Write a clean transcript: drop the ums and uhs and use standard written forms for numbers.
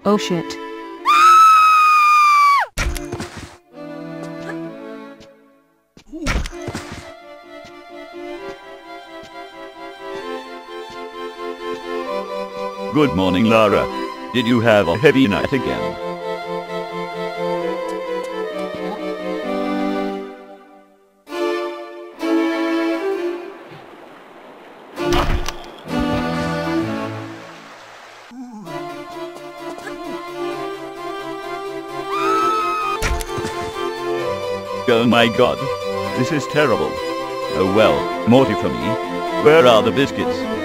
Oh shit. Good morning, Lara. Did you have a heavy night again? Oh my god. This is terrible. Oh well, Morty for me. Where are the biscuits?